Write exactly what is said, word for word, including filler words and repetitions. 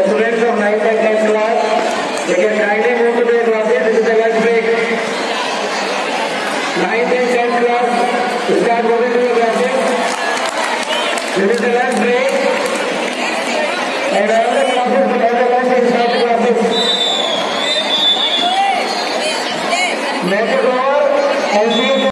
the students of ninth and tenth class, they can kindly move to their classes. This is the lunch break. ninth and tenth class, start moving to your classes. This is the lunch break. And all the classes, all the lunch and start classes. Let us go.